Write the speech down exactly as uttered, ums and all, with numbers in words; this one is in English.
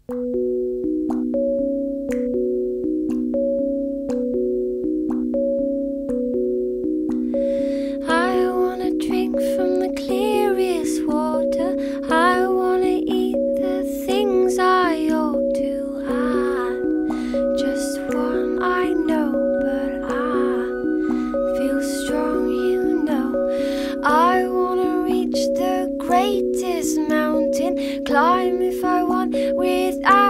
I wanna drink from the clearest water. I wanna eat the things I ought to. I just one I know, but I feel strong, you know. I wanna reach the greatest mountain, climb if I want without